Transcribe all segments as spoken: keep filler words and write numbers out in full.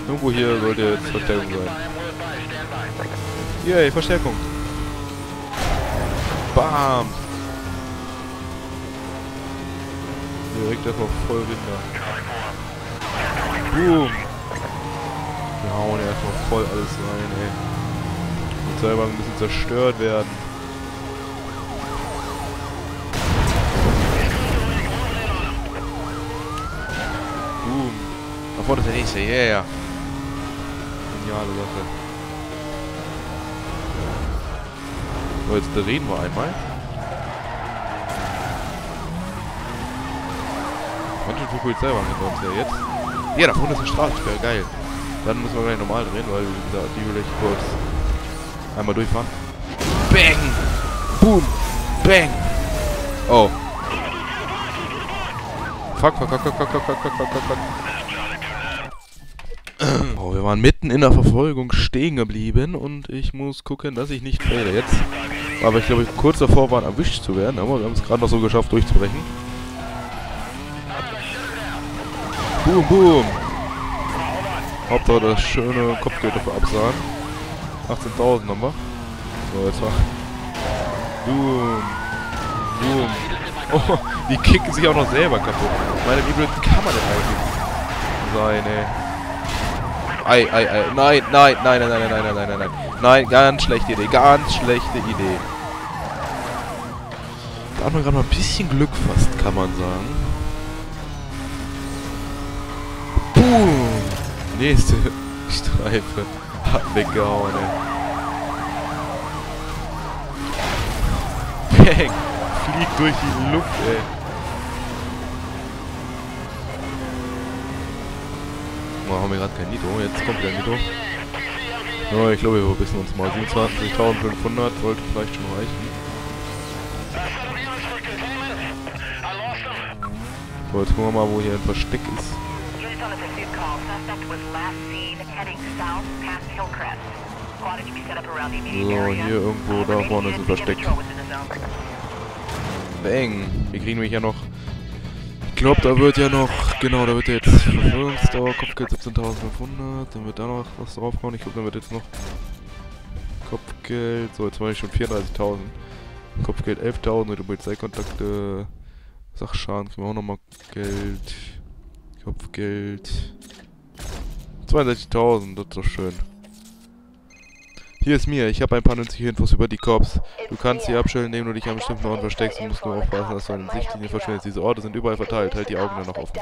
Irgendwo hier sollte jetzt Verstärkung sein. Yay, Verstärkung. Bam. Direkt erstmal voll Rinder. Boom. Wir hauen erstmal voll alles rein, ey. Und selber ein bisschen zerstört werden. Boom. Da vorne ist der nächste, yeah. Geniale Sache. So, jetzt drehen wir einmal. Manche für Polizeiwagen hinter uns ja jetzt. Ja, da vorne ist eine Straßensperre, geil. Dann müssen wir gleich normal drehen, weil wie gesagt, die will ich kurz einmal durchfahren. Bang! Boom! Bang! Oh. Fuck, fuck, fuck, fuck, fuck, fuck, fuck, fuck, fuck, fuck. Oh, wir waren mitten in der Verfolgung stehen geblieben und ich muss gucken, dass ich nicht faile jetzt. Aber ich glaube, kurz davor waren erwischt zu werden, aber wir haben es gerade noch so geschafft durchzubrechen. Boom, boom! Hauptsache das schöne Kopfgeld dafür absagen. achtzehntausend haben wir. So, jetzt war. Boom! Boom! Oh, die kicken sich auch noch selber kaputt. Meine, wie blöd kann man denn eigentlich sein, ey? Ei, ei, ei. Nein, nein, nein, nein, nein, nein, nein, nein, nein, nein. Nein, ganz schlechte Idee. Ganz schlechte Idee. Da hat man gerade mal ein bisschen Glück fast, kann man sagen. Boom! Nächste Streife. Hat weggehauen, ey. Bang! Fliegt durch die Luft, ey. Oh, haben wir gerade kein Nitro. Jetzt kommt der Nitro. Oh, ich glaube, wir verbissen uns mal. siebenundzwanzigtausendfünfhundert sollte vielleicht schon reichen. So, jetzt gucken wir mal, wo hier ein Versteck ist. So, hier irgendwo da vorne ist ein Versteck. Bang! Wir kriegen mich ja noch. Ich glaube, da wird ja noch. Genau, da wird ja jetzt Verfolgungsdauer, Kopfgeld siebzehntausendfünfhundert. Dann wird da noch was draufkommen. Ich glaube, dann wird jetzt noch Kopfgeld. So, jetzt war ich schon vierunddreißigtausend. Kopfgeld elftausend mit Polizeikontakte. Sachschaden kriegen wir auch nochmal Geld. Kopfgeld. zweiundsechzigtausend, das ist doch schön. Hier ist mir, ich habe ein paar nützliche Infos über die Cops. Du kannst sie abstellen, indem du dich an bestimmten Orten versteckst und musst nur aufpassen, dass du an den Sichtlinien verschwindest. Diese Orte sind überall verteilt, halt die Augen dann noch offen.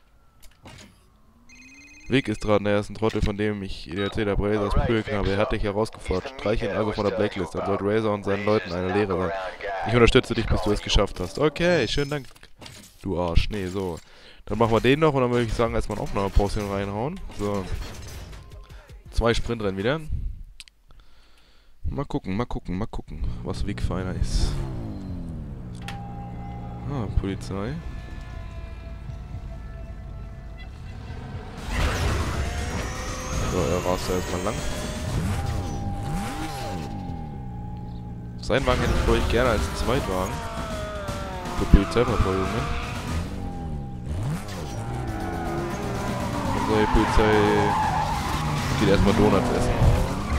Rick ist dran, er ist ein Trottel, von dem ich dir erzählt habe, Razors Prügelknabe. Er hat dich herausgefordert. Streich ihn also von der Blacklist, dann sollte Razor und seinen Leuten eine Lehre sein. Ich unterstütze dich, bis du es geschafft hast. Okay, schönen Dank. Du Arsch, nee, so. Dann machen wir den noch und dann würde ich sagen, erstmal eine Aufnahmepause reinhauen. So. Zwei Sprintrennen wieder. Mal gucken, mal gucken, mal gucken, was Vic feiner ist. Ah, Polizei. So, er rast da erstmal lang. Seinen Wagen hätte ich für euch gerne als Zweitwagen. Für Polizeiverfolgungen. Unsere Polizei geht erstmal Donuts essen.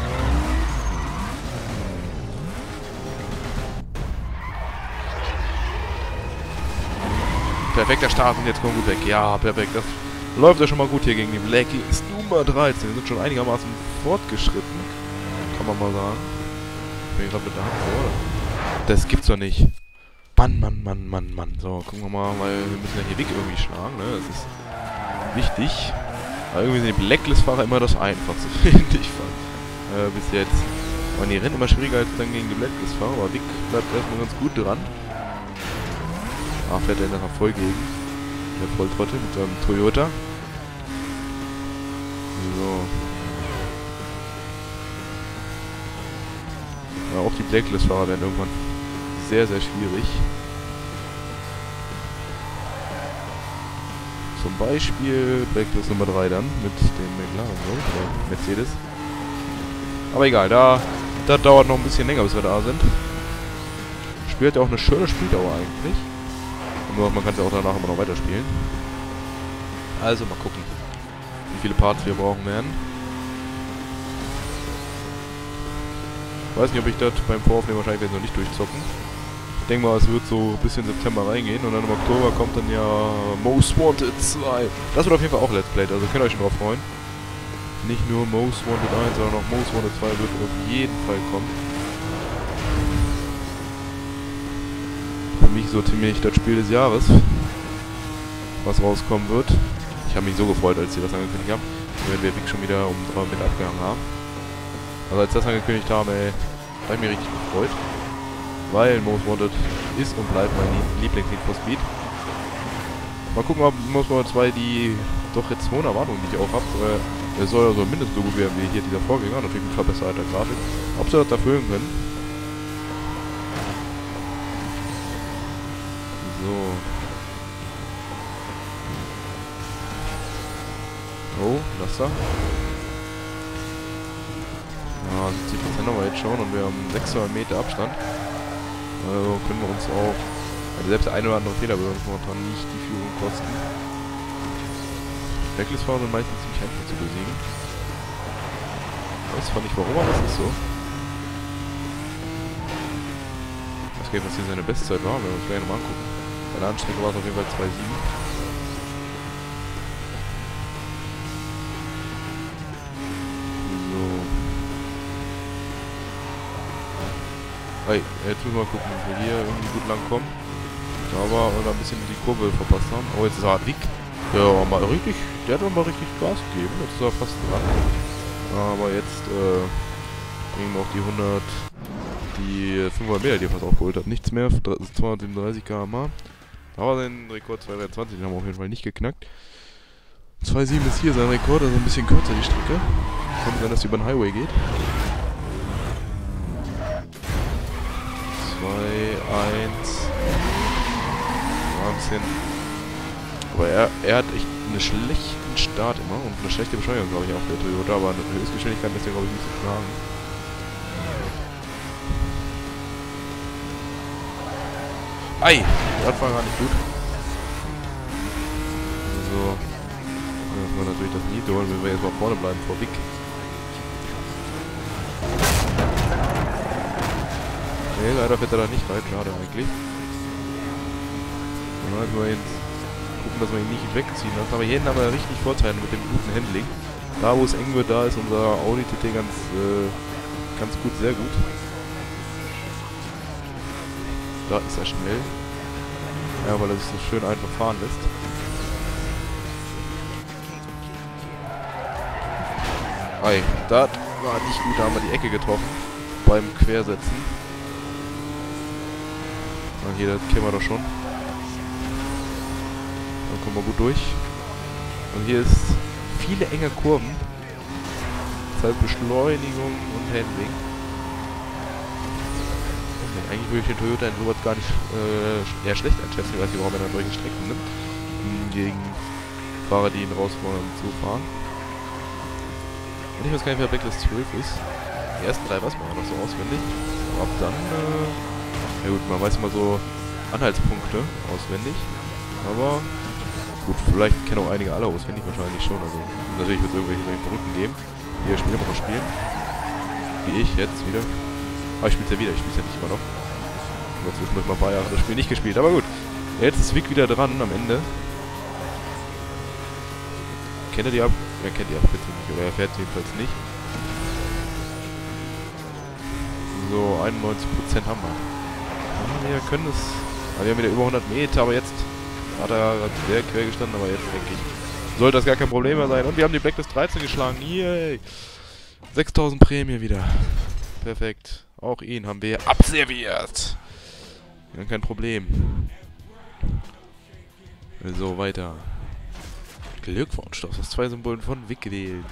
Perfekter Start und jetzt kommen wir gut weg. Ja, perfekt. Das läuft ja schon mal gut hier gegen die Blacklist Nummer dreizehn. Wir sind schon einigermaßen fortgeschritten. Kann man mal sagen. Ich bin gerade mit der Hand vor, oder? Das gibt's doch nicht. Mann, Mann, Mann, Mann, Mann. So, gucken wir mal, weil wir müssen ja hier Weg irgendwie schlagen, ne? Das ist wichtig. Aber irgendwie sind die Blacklist-Fahrer immer das Einfachste, finde ich fand. Äh, bis jetzt. Und die rennen immer schwieriger als dann gegen die Blacklist-Fahrer, aber Vic bleibt erstmal ganz gut dran. Ah, fährt er nachher voll gegen. Der Volltrottel mit seinem Toyota. So. Ja, auch die Blacklist-Fahrer werden irgendwann sehr, sehr schwierig. Zum Beispiel Blacklist Nummer drei dann mit dem McLaren, so, oder Mercedes. Aber egal, da das dauert noch ein bisschen länger, bis wir da sind. Spielt ja auch eine schöne Spieldauer eigentlich. Nur man kann es ja auch danach immer noch weiterspielen. Also mal gucken, wie viele Parts wir brauchen werden. Weiß nicht, ob ich das beim Voraufnehmen wahrscheinlich noch nicht durchzocken. Ich denke mal, es wird so bis in September reingehen und dann im Oktober kommt dann ja Most Wanted zwei. Das wird auf jeden Fall auch Let's Play, also könnt ihr euch schon drauf freuen. Nicht nur Most Wanted eins, sondern auch Most Wanted zwei wird auf jeden Fall kommen. Für mich so ziemlich das Spiel des Jahres, was rauskommen wird. Ich habe mich so gefreut, als sie das angekündigt haben. Wenn wir Vic schon wieder um drei mit abgehangen haben. Also als das angekündigt haben, ey, habe ich mich richtig gefreut. Weil Most Wanted ist und bleibt mein Lieblings-Need for Speed. Mal gucken, ob Most Wanted zwei die doch jetzt hohen Erwartungen, die ich auch habe. Äh, es soll ja so mindestens so gut werden wie hier dieser Vorgänger, natürlich mit verbesserter Grafik. Ob sie das erfüllen können. So. Oh, das da. Ja, siebzig Prozent haben wir jetzt schon und wir haben sechshundert Meter Abstand. Also können wir uns auch, also selbst der eine oder andere Fehler würde uns momentan nicht die Führung kosten. Backlist-Fahrer sind meistens ziemlich einfach zu besiegen. Ich weiß zwar nicht warum, aber es ist so. Ich weiß gar nicht, was hier seine Bestzeit war, wenn wir uns gleich nochmal angucken. Bei der Anstrecke war es auf jeden Fall zwei Komma sieben. Hey, jetzt müssen wir mal gucken, ob wir hier irgendwie gut lang kommen. Aber wir ein bisschen die Kurve verpasst haben. Oh, jetzt ist er Vic. Ja, mal richtig, der hat mal richtig Gas gegeben. Jetzt ist er fast dran. Aber jetzt äh, bringen wir auch die hundert, die fünfhundert Meter, die er fast aufgeholt hat. Nichts mehr, zweihundertsiebenunddreißig Kilometer pro Stunde. Aber sein Rekord zwei Komma dreihundertzwanzig, den haben wir auf jeden Fall nicht geknackt. zwei Komma sieben ist hier sein Rekord, also ein bisschen kürzer die Strecke. Kann sein, dass sie über den Highway geht. zwei, eins. Wahnsinn. Aber er, er hat echt einen schlechten Start immer und eine schlechte Beschleunigung, glaube ich, auch der Toyota, aber eine Höchstgeschwindigkeit ist ja, glaube ich, nicht zu knagen. Ei! Der Anfang war nicht gut. So. Dann müssen wir natürlich das nie holen, wenn wir jetzt mal vorne bleiben vor Vic. Nee, leider fährt er da nicht rein, schade eigentlich. Dann müssen wir jetzt gucken, dass wir ihn nicht wegziehen lassen. Aber hier hinten haben wir richtig Vorteile mit dem guten Handling. Da wo es eng wird, da ist unser Audi T T ganz, äh, ganz gut, sehr gut. Da ist er schnell. Ja, weil er sich so schön einfach fahren lässt. Ei, das war nicht gut, da haben wir die Ecke getroffen. Beim Quersetzen. Na, hier, das kennen wir doch schon. Dann kommen wir gut durch. Und hier ist viele enge Kurven. Deshalb Beschleunigung und Handling. Eigentlich würde ich den Toyota in sowas gar nicht äh, eher schlecht einschätzen. Ich weiß nicht, warum er dann solche Strecken nimmt. Gegen Fahrer, die ihn rausfordern zu fahren. Und ich weiß gar nicht, wer Backlist zwölf ist. Die ersten drei weiß man noch so auswendig. Aber ab dann, äh, ja gut, man weiß immer so Anhaltspunkte auswendig. Aber gut, vielleicht kennen auch einige alle auswendig, wahrscheinlich schon. Also natürlich wird es irgendwelche solche Verrückten geben, die das Spiel immer noch spielen. Wie ich jetzt wieder. Aber ich spiele es ja wieder, ich spiele es ja nicht immer noch. Jetzt wird mal ein paar Jahre das Spiel nicht gespielt, aber gut. Jetzt ist Vic wieder dran am Ende. Kennt ihr die ab? Er kennt die Abkürzung nicht, oder er fährt jedenfalls nicht. So, einundneunzig Prozent haben wir. Ja, wir können es. Also wir haben wieder über hundert Meter, aber jetzt hat er sehr quer gestanden, aber jetzt denke ich, sollte das gar kein Problem mehr sein. Und wir haben die Blacklist dreizehn geschlagen. Yay! sechstausend Prämie wieder. Perfekt. Auch ihn haben wir abserviert. Ja, kein Problem. So, weiter. Glückwunsch, du hast das zwei Symbolen von Vic gewählt.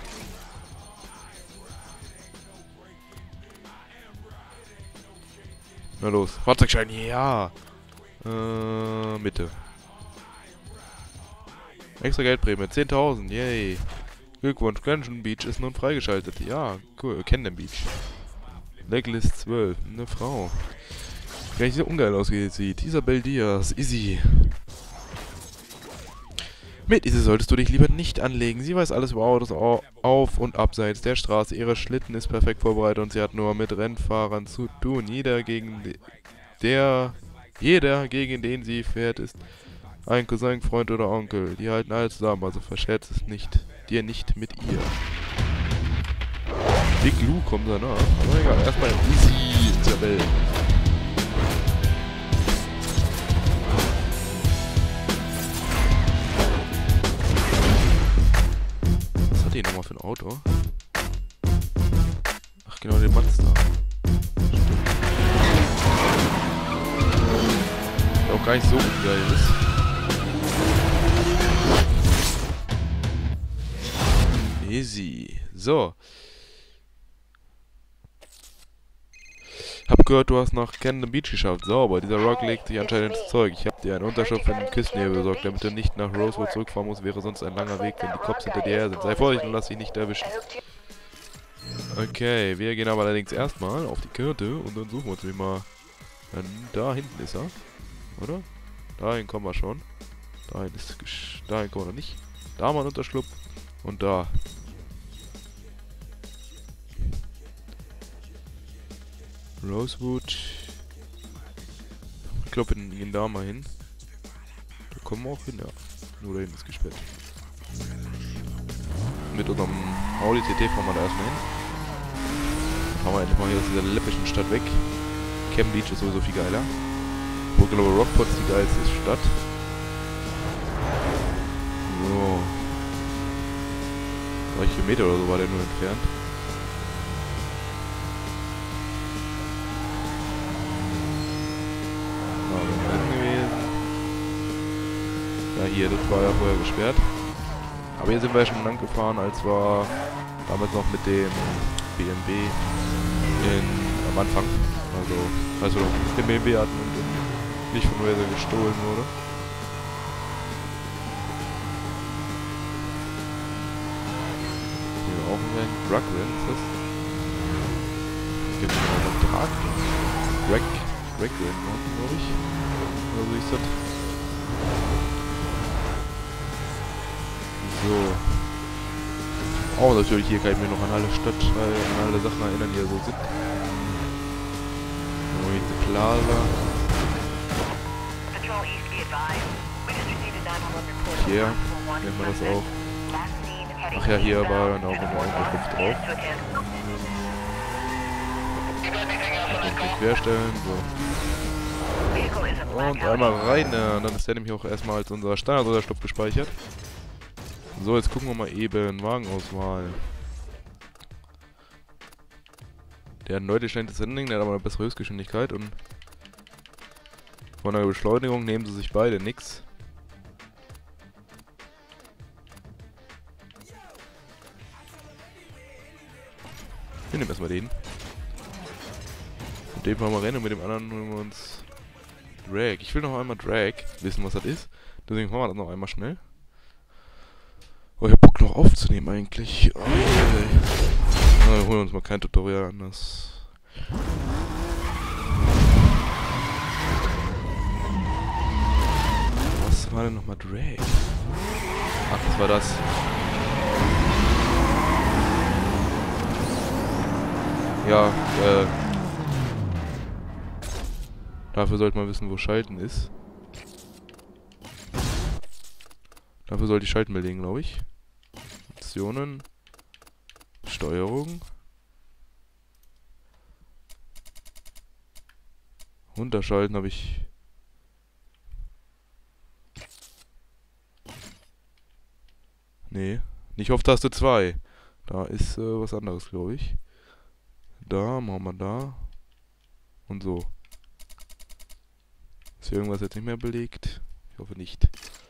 Na los, Fahrzeugschein, ja. Äh, Mitte. Extra Geldprämie, zehntausend, yay. Glückwunsch, Dungeon Beach ist nun freigeschaltet. Ja, cool, Camden Beach. Blacklist zwölf, eine Frau. Gar nicht so ungeil aussieht. Isabel Diaz, Izzy. Mit Ise solltest du dich lieber nicht anlegen. Sie weiß alles über Autos auf und abseits der Straße. Ihre Schlitten ist perfekt vorbereitet und sie hat nur mit Rennfahrern zu tun. Jeder gegen der, jeder gegen den sie fährt, ist ein Cousin, Freund oder Onkel. Die halten alles zusammen, also verscherz es nicht, dir nicht mit ihr. Big Lou kommt danach. Aber egal, erstmal Easy Isabel. Was hat die nochmal für ein Auto? Ach genau, den Mazda. Stimmt. Der auch gar nicht so geil ist. Easy. So. Hab gehört, du hast nach Camden Beach geschafft. Sauber. Dieser Rock legt sich anscheinend ins Zeug. Ich hab dir einen Unterschlupf in den Küstennähe besorgt, damit du nicht nach Rosewood zurückfahren musst. Wäre sonst ein langer Weg, wenn die Cops hinter dir her sind. Sei vorsichtig und lass dich nicht erwischen. Okay, wir gehen aber allerdings erstmal auf die Karte und dann suchen wir uns mal. Dann, da hinten ist er. Oder? Dahin kommen wir schon. Dahin ist dahin kommen wir noch nicht. Da haben wir einen Unterschlupf. Und da. Rosewood. Ich glaube, wir gehen da mal hin. Da kommen wir auch hin, ja. Nur da hinten ist gesperrt. Mit unserem Audi T T fahren wir da erstmal hin. Dann fahren wir endlich mal hier aus dieser läppischen Stadt weg. Camden Beach ist sowieso viel geiler. Wo, glaube ich, Rockport ist die geilste Stadt. So. drei Kilometer oder so war der nur entfernt. Ja, hier, das war ja vorher gesperrt. Aber hier sind wir ja schon lang gefahren, als wir damals noch mit dem B M W in, am Anfang. Also, als wir noch den B M W hatten und nicht von Razer gestohlen wurde. Hier auch ein Rennen. Drug Rennen ist das? Gibt es noch einen Drag? Drag, Drag Rennen, glaube ich. Oder so ist das. So. Oh, natürlich, hier kann ich mich noch an alle Stadt, äh, an alle Sachen erinnern, die hier so sind. Die Plaza. Hier, nennt man das auch. Ach ja, hier war dann auch nochmal ein Kopf drauf. Und querstellen, so. Und einmal rein, ja, dann ist der nämlich auch erstmal als unser Standard-Unterschlupf gespeichert. So, jetzt gucken wir mal eben Wagenauswahl. Der hat ein deutlich schnelles Handling, der hat aber eine bessere Höchstgeschwindigkeit und von der Beschleunigung nehmen sie sich beide nix. Wir nehmen erstmal den. Mit dem fahren wir rennen und mit dem anderen holen wir uns Drag. Ich will noch einmal Drag wissen, was das ist. Deswegen fahren wir das noch einmal schnell. Oh, ich hab Bock noch aufzunehmen eigentlich. Oh, okay. Na, wir holen uns mal kein Tutorial an. Das was war denn nochmal Drag? Ach, das war das. Ja, äh. Dafür sollte man wissen, wo Schalten ist. Dafür sollte ich Schalten belegen, glaube ich. Optionen. Steuerung. Runterschalten habe ich. Nee, nicht auf Taste zwei. Da ist äh, was anderes, glaube ich. Da, machen wir da. Und so. Ist hier irgendwas jetzt nicht mehr belegt? Ich hoffe nicht.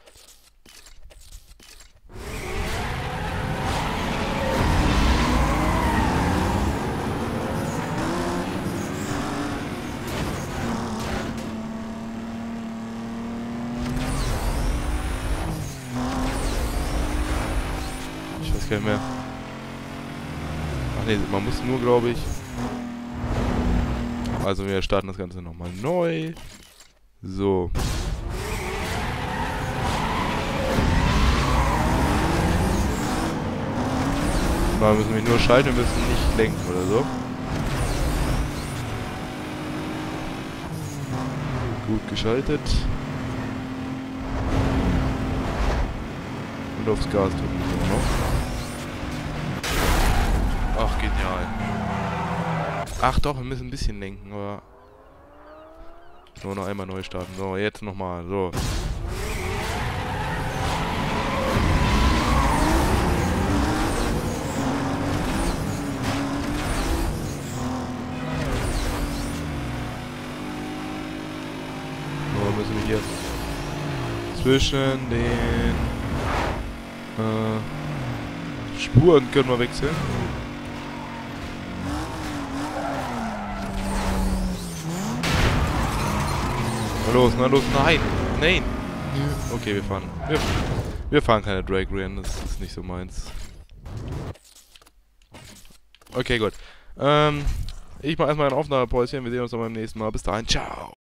Ich weiß gar nicht mehr. Ach ne, man muss nur, glaube ich. Also wir starten das Ganze nochmal neu. So. Mal müssen wir nur schalten, wir müssen nicht lenken oder so. Gut geschaltet. Und aufs Gas drücken. Ach, genial. Ach doch, wir müssen ein bisschen lenken, aber... So, noch einmal neu starten. So, jetzt nochmal. So. So, müssen wir hier zwischen den äh, Spuren können wir wechseln. Na los, na los, nein, nein. Okay, wir fahren. Wir, wir fahren keine Drag Rennen, das ist nicht so meins. Okay, gut. Ähm, ich mache erstmal ein Aufnahmepäuschen. Wir sehen uns dann beim nächsten Mal. Bis dahin, ciao.